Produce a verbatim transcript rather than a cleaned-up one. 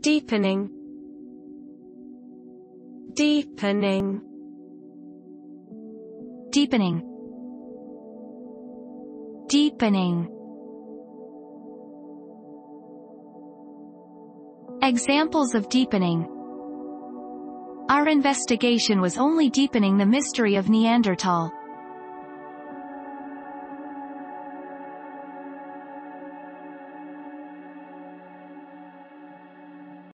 deepening, deepening, deepening, deepening. Examples of deepening. Our investigation was only deepening the mystery of Neanderthal.